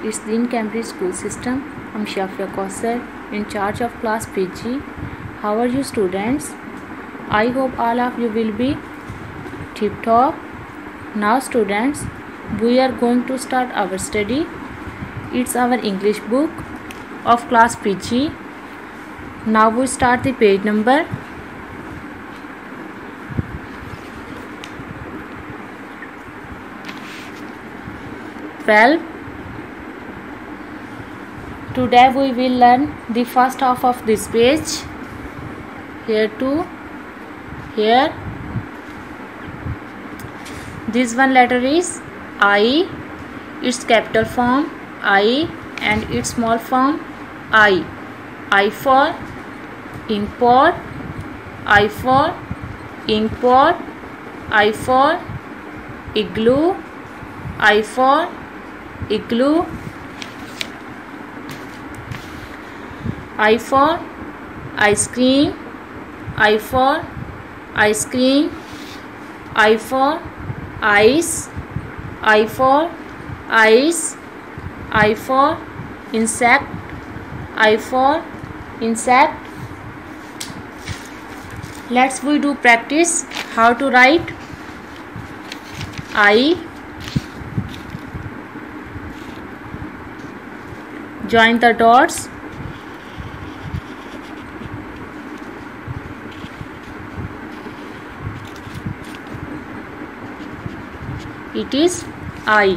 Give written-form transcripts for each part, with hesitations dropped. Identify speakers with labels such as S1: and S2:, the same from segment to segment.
S1: It's Dean Cambridge School System. I'm Shafia Kausar, in charge of class PG. How are you students? I hope all of you will be tip top. Now students, we are going to start our study. It's our English book of class PG. Now we start the page number 12. Today we will learn the first half of this page, here to here. This one letter is I, its capital form I and its small form I. I for import, I for import, I for igloo, I for igloo, I for ice cream, I for ice cream, I for ice, I for ice, I for insect, I for insect. Let's we do practice how to write I. Join the dots. It is I.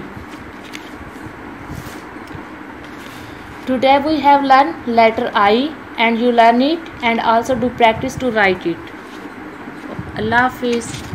S1: Today we have learned letter I and you learn it and also do practice to write it. Allah Hafiz.